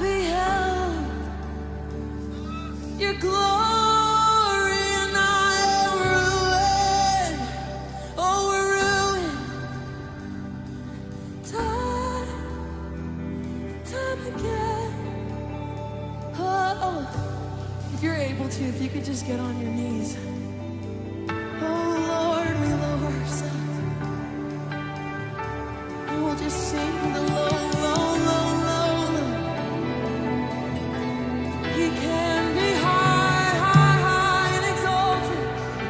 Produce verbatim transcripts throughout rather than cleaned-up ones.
beheld your glory, and I am ruined. Oh, we're ruined. Time, time again. Oh, if you're able to, if you could just get on your knees. Oh, Lord, we lower ourselves. And we'll just sing the low, low, low, low, low. He can be high, high, high and exalted.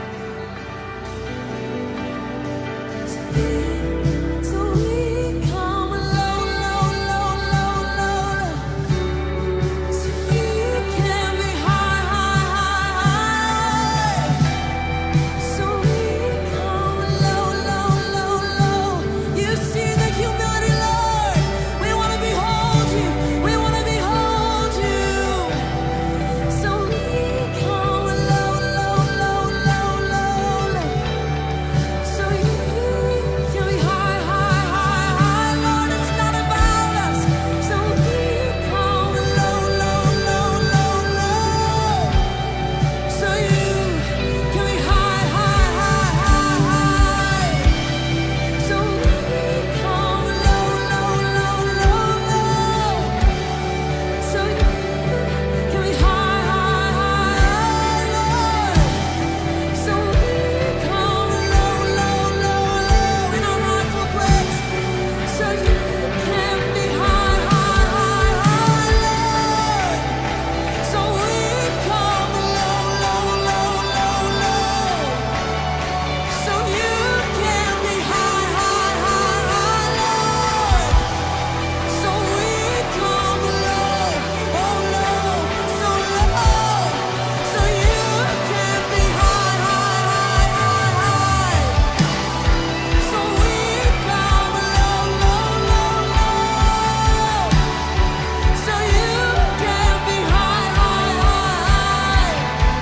So we, so we come low, low, low, low, low, low. So He can be high, high, high, high. So we come low, low, low, low. You see the humility, Lord. We want to behold you. We want to behold you. So we come low, low, low, low, low, low. So you can be high, high, high, high. Lord, it's not about us. So we come low, low, low, low, low. So you can be high, high, high, high, high. So we come low, low, low, low, low. So you can be high, high, high, Lord. So we come low, low, low, low in our rightful place. So you can be high, high, high, high, Lord. So we come low, low, low, low, low. So you can be high, high, high, high, Lord. So we come low, oh low, so low. So you can be high, high, high, high, high. So we come low, low, low, low. So you can be high, high, high.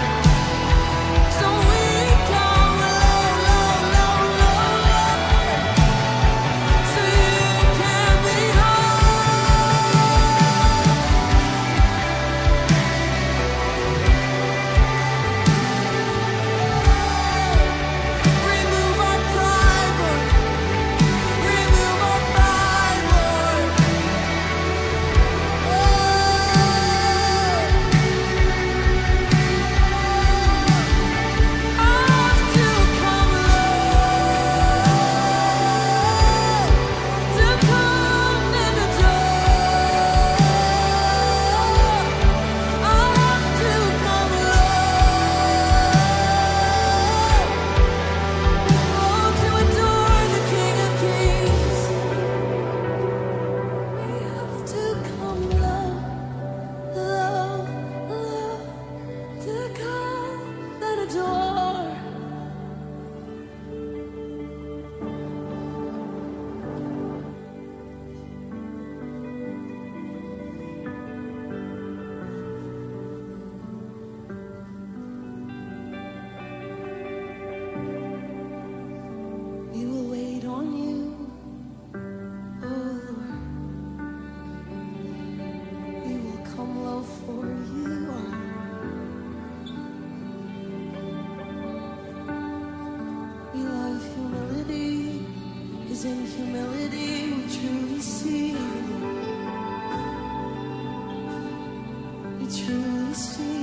So we come low, low, low, low, low. So you can be high. Remove our pride, Lord. Remove our pride, Lord. Oh, us to come low, to come and adore. Us to come low, oh, to adore the King of Kings. We have to come low, low, low, to come and adore. We will wait on you, oh Lord. We will come low for you. We love humility, 'cause in humility we truly see. We truly see.